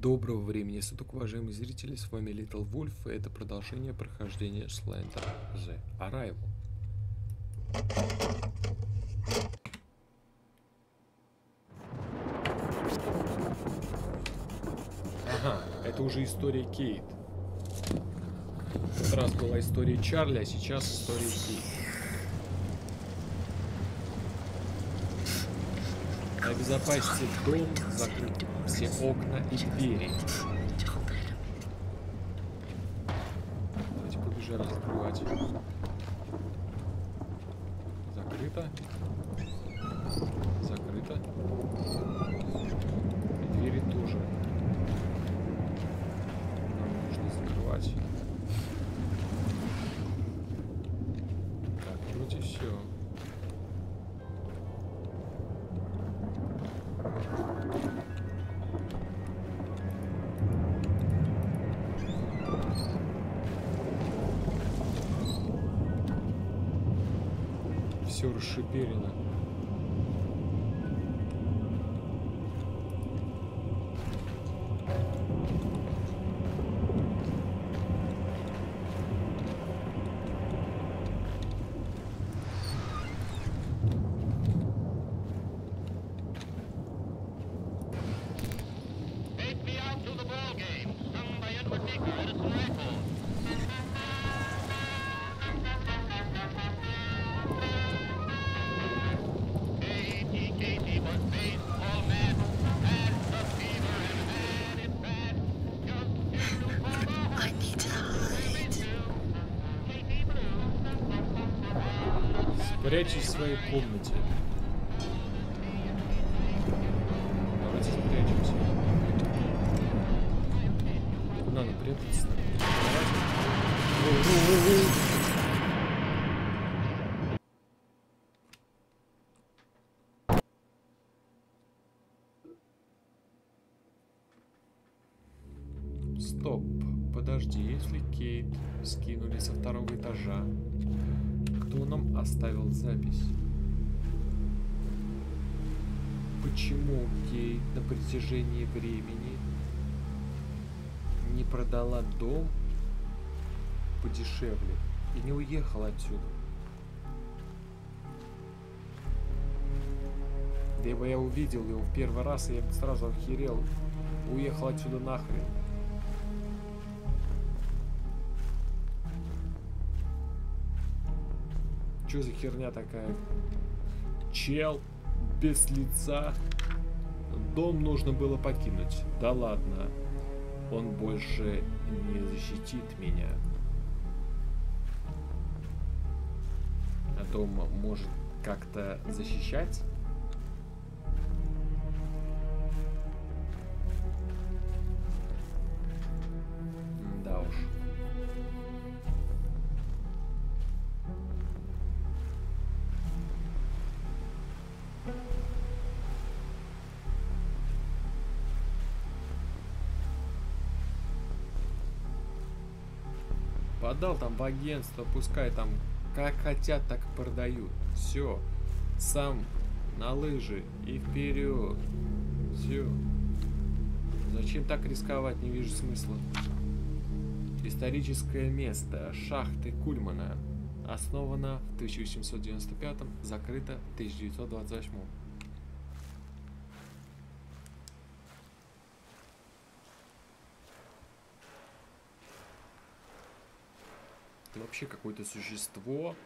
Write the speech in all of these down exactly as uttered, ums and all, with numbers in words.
Доброго времени суток, уважаемые зрители, с вами Little Wolf, и это продолжение прохождения Slender The Arrival. Ага, это уже история Кейт. В тот раз была история Чарли, а сейчас история Кейт. Обезопасьте дом, закрыть все окна и двери. Давайте побежали закрывать. Закрыто. Закрыто. И двери тоже. Нам нужно закрывать. Так, вроде все. Все расшиперено. Спрячьтесь в своей комнате. Давайте спрячемся. Куда нам прятаться? Стоп. Подожди, если Кейт скинули со второго этажа, кто нам оставил запись? Почему Кейт на протяжении времени не продала дом подешевле и не уехала отсюда? Либо я увидел его в первый раз, и я сразу охерел, уехал отсюда нахрен. Что за херня такая? Чел без лица. Дом нужно было покинуть. Да ладно. Он больше не защитит меня. А дом может как-то защищать? Да уж. Подал там в агентство, пускай там как хотят, так и продают. Все. Сам на лыжи и вперед. Все. Зачем так рисковать, не вижу смысла. Историческое место. Шахты Кульмана. Основано в тысяча восемьсот девяносто пятом, закрыто в тысяча девятьсот двадцать восьмом. Это вообще какое-то существо.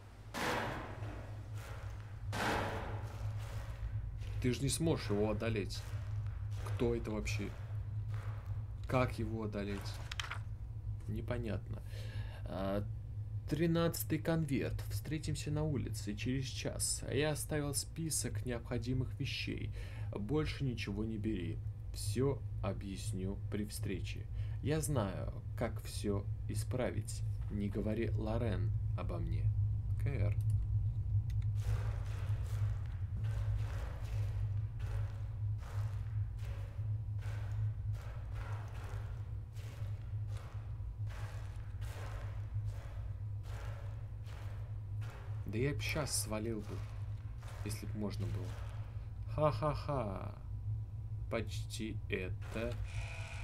Ты же не сможешь его одолеть. Кто это вообще? Как его одолеть? Непонятно. Тринадцатый конверт. Встретимся на улице через час. Я оставил список необходимых вещей. Больше ничего не бери. Все объясню при встрече. Я знаю, как все исправить. Не говори Лорен обо мне. Кэр. Да я бы сейчас свалил бы, если бы можно было. Ха-ха-ха. Почти это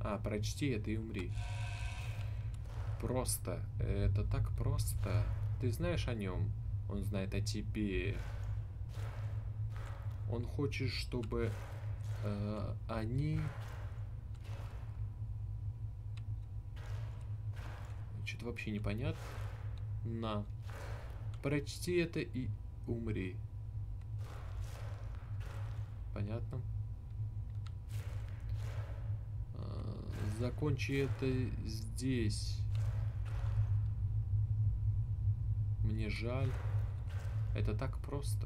А, прочти это и умри. Просто. Это так просто. Ты знаешь о нем? Он знает о тебе. Он хочет, чтобы э, они... Что-то вообще непонятно. На. Прочти это и умри. Понятно. А, закончи это здесь. Мне жаль. Это так просто.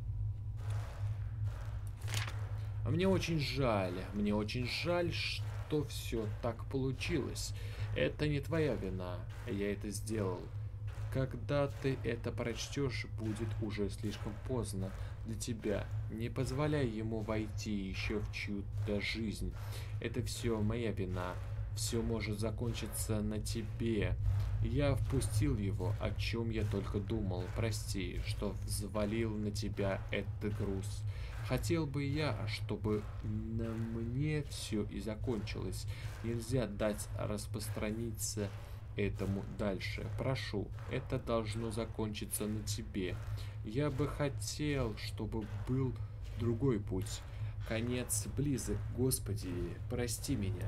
А мне очень жаль. Мне очень жаль, что все так получилось. Это не твоя вина. Я это сделал. Когда ты это прочтешь, будет уже слишком поздно для тебя. Не позволяй ему войти еще в чью-то жизнь. Это все моя вина. Все может закончиться на тебе. Я впустил его, о чем я только думал. Прости, что взвалил на тебя этот груз. Хотел бы я, чтобы на мне все и закончилось. Нельзя дать распространиться этому дальше. Прошу, это должно закончиться на тебе. Я бы хотел, чтобы был другой путь. Конец близок, Господи, прости меня.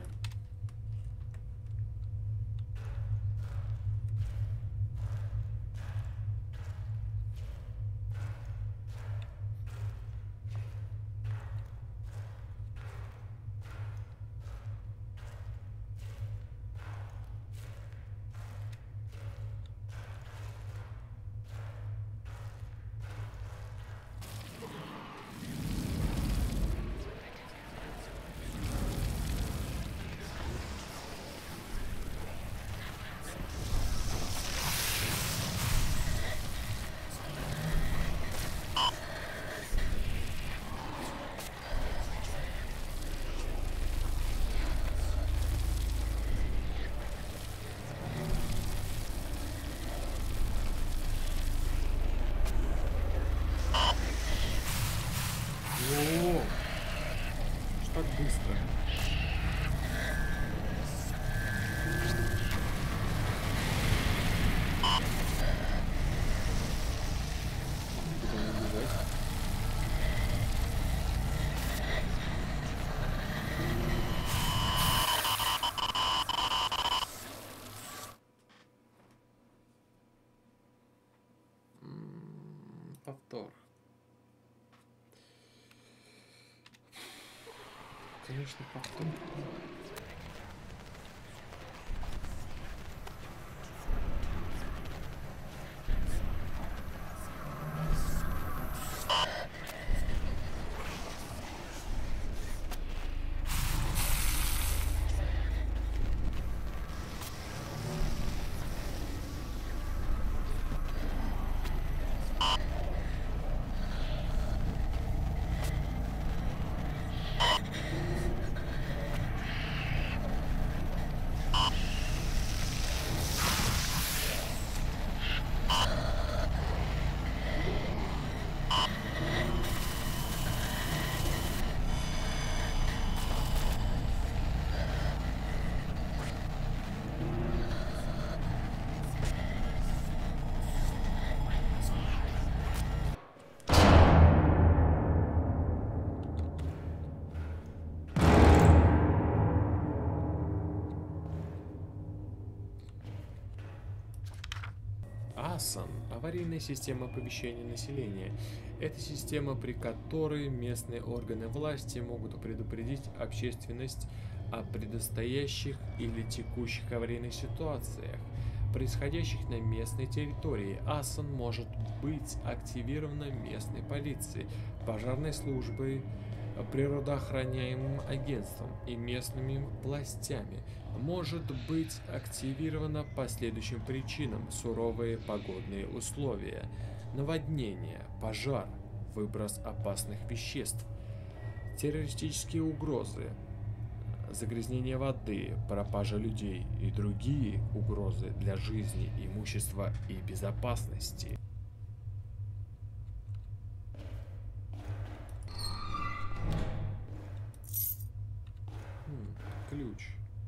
О, что так быстро? Куда мне бежать? М, Повтор. Конечно, повтор. АСАН – аварийная система оповещения населения. Это система, при которой местные органы власти могут предупредить общественность о предстоящих или текущих аварийных ситуациях, происходящих на местной территории. АСАН может быть активирована местной полицией, пожарной службой, природоохраняемым агентством и местными властями. Может быть активировано по следующим причинам: суровые погодные условия, наводнение, пожар, выброс опасных веществ, террористические угрозы, загрязнение воды, пропажа людей и другие угрозы для жизни, имущества и безопасности. Хм, ключ.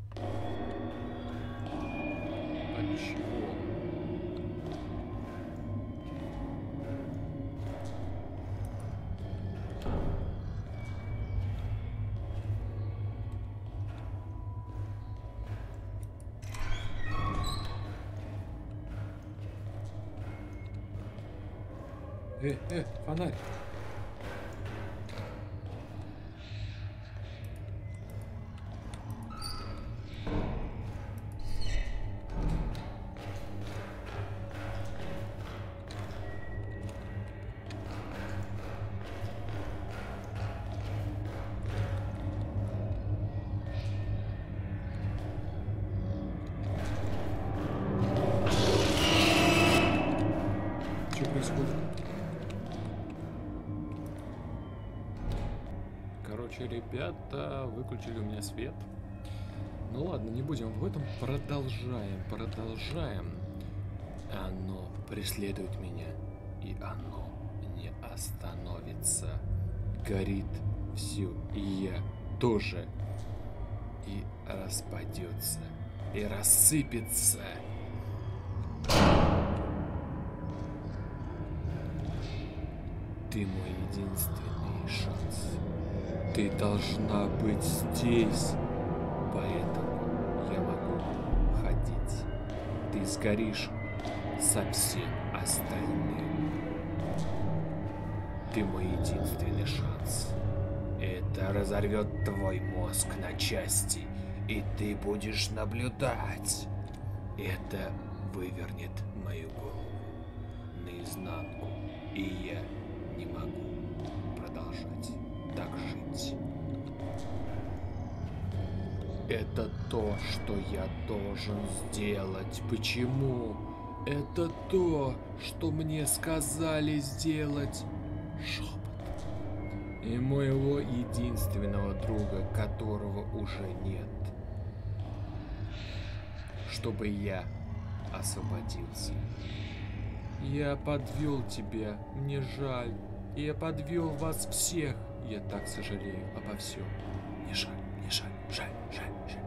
Э, э, фонарь. Что происходит? Короче, ребята выключили у меня свет. Ну ладно, не будем об этом. Продолжаем, продолжаем. Оно преследует меня, и оно не остановится. Горит все, и я тоже. И распадется, и рассыпется. Ты мой единственный шанс. Ты должна быть здесь. Поэтому я могу ходить. Ты сгоришь со всем остальным. Ты мой единственный шанс. Это разорвет твой мозг на части, и ты будешь наблюдать. Это вывернет мою голову наизнанку, и я не могу продолжать так жить. Это то, что я должен сделать. Почему? Это то, что мне сказали сделать. Шепот. И моего единственного друга, которого уже нет. Чтобы я освободился. Я подвел тебя, мне жаль. Я подвел вас всех. Я так сожалею обо всем. Мне жаль, мне жаль, жаль, жаль, жаль.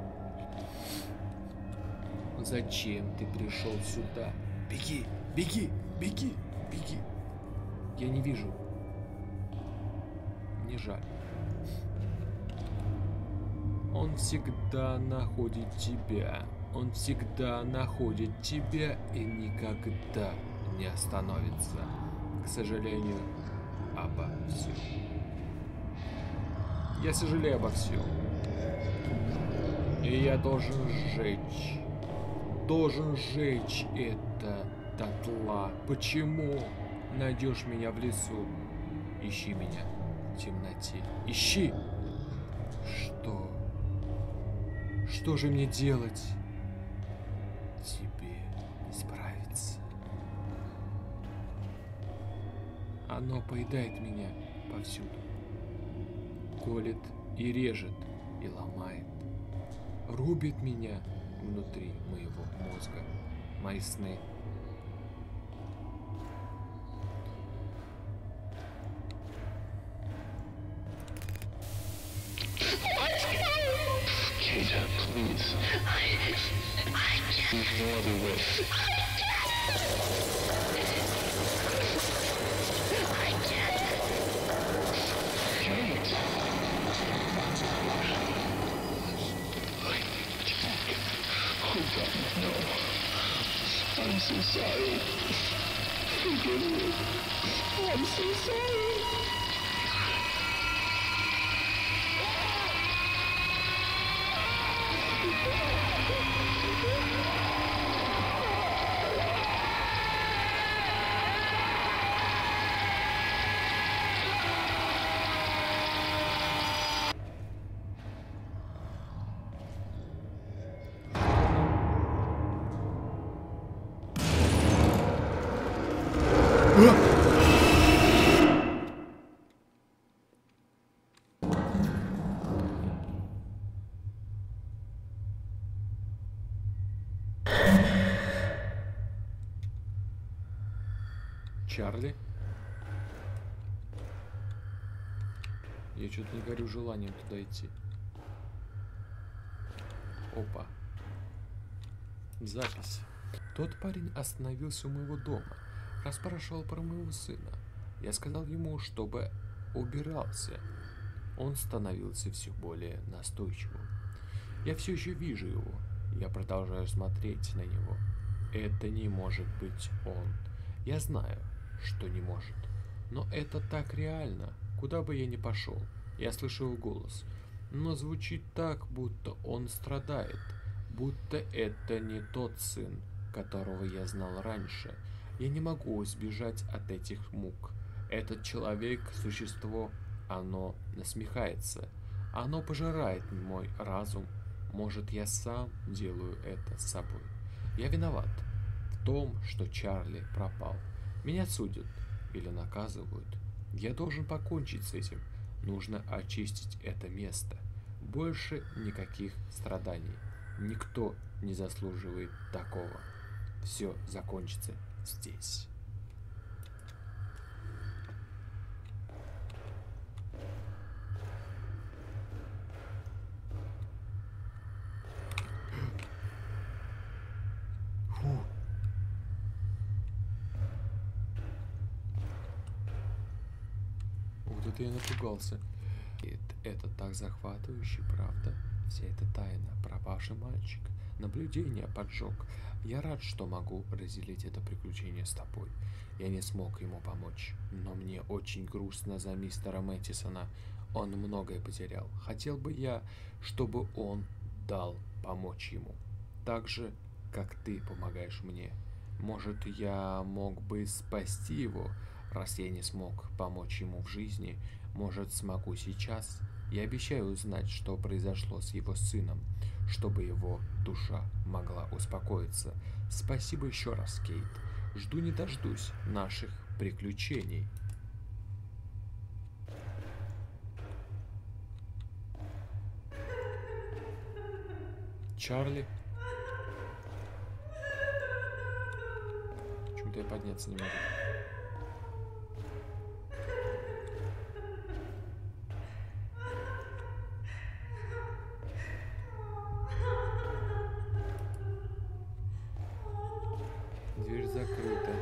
Зачем ты пришел сюда? Беги, беги, беги, беги. Я не вижу. Мне жаль. Он всегда находит тебя. Он всегда находит тебя и никогда не остановится. К сожалению, обо всем. Я сожалею обо всем. И я должен сжечь. Должен сжечь это дотла. Почему? Найдешь меня в лесу. Ищи меня в темноте. Ищи! Что? Что же мне делать? Тебе не справиться. Оно поедает меня повсюду. Колет и режет, и ломает. Рубит меня внутри моего мозга. Мои сны. Kata, please. I, I can't. There's no other way. I can't. Kate. Oh God, no. I'm so sorry. Forgive me. I'm so sorry. Чарли? Я что-то не горю желанием туда идти. Опа. Запись. Тот парень остановился у моего дома, расспрашивал про моего сына. Я сказал ему, чтобы убирался. Он становился все более настойчивым. Я все еще вижу его. Я продолжаю смотреть на него. Это не может быть он. Я знаю, что не может. Но это так реально, куда бы я ни пошел. Я слышу его голос, но звучит так, будто он страдает, будто это не тот сын, которого я знал раньше. Я не могу избежать от этих мук. Этот человек, существо, оно насмехается. Оно пожирает мой разум. Может, я сам делаю это с собой. Я виноват в том, что Чарли пропал. Меня судят или наказывают. Я должен покончить с этим. Нужно очистить это место. Больше никаких страданий. Никто не заслуживает такого. Все закончится здесь. Фу. Вот это я напугался. Это так захватывающе, правда? Вся эта тайна, пропавший мальчик, наблюдение, поджог. Я рад, что могу разделить это приключение с тобой. Я не смог ему помочь, но мне очень грустно за мистера Мэттисона. Он многое потерял. Хотел бы я, чтобы он дал помочь ему. Так же, как ты помогаешь мне. Может, я мог бы спасти его, раз я не смог помочь ему в жизни. Может, смогу сейчас. Я обещаю узнать, что произошло с его сыном, чтобы его душа могла успокоиться. Спасибо еще раз, Кейт. Жду не дождусь наших приключений. Чарли? Почему-то я подняться не могу. Дверь закрыта.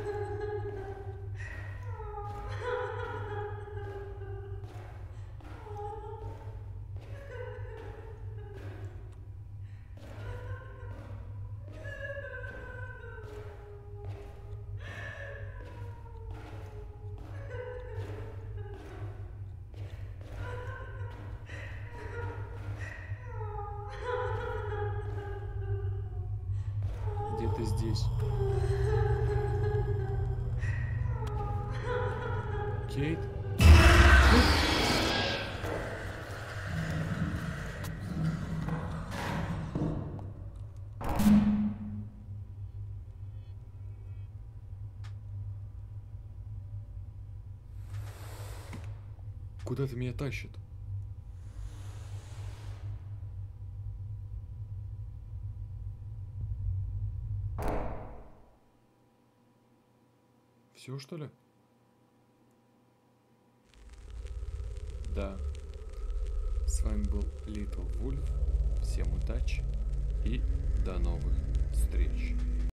Где-то здесь. Кейт? Куда ты меня тащит? Все, что ли? Да. С вами был Little Wolf. Всем удачи и до новых встреч.